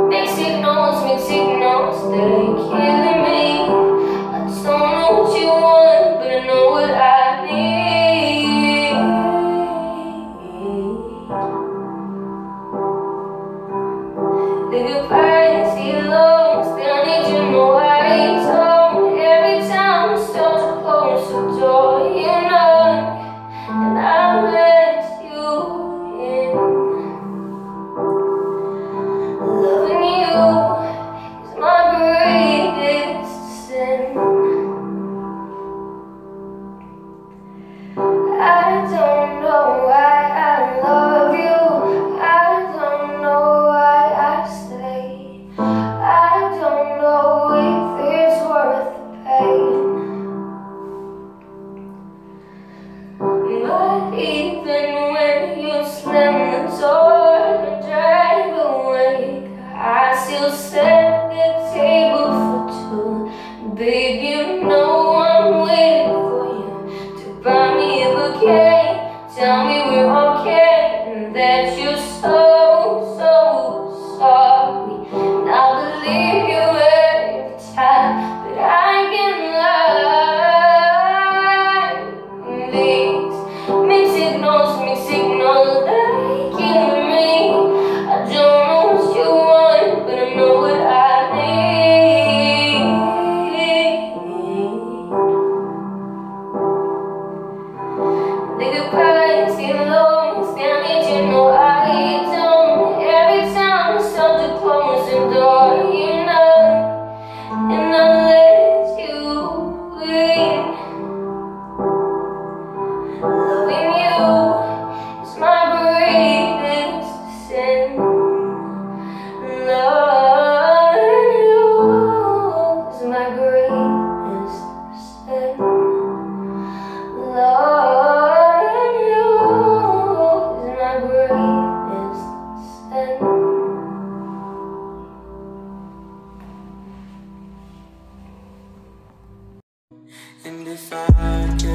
Mixed signals, they're killing me. I don't know what you want, but I know what I need. Live your privacy alone, still need you, no I don't. Every time I start to close the door, you knock, and I let you in. Loving you is my greatest sin. I don't know why I love you. I don't know why I stay. I don't know if it's worth the pain. But even when you slam the door and drive away, I still set the table for two. Babe, you know I'm waiting for you to buy me a bouquet. Tell me we're okay and that you're so sorry. And I'll believe you every time, but I can lie. These mixed signals, they kill me. I don't know what you want, but I know what I need. Live your privacy alone, still need you, no I don't. Every time I start to close the door, you knock, and I let you in. Loving you is my greatest sin. Loving you is my greatest sin. Loving you is my greatest sin. And if I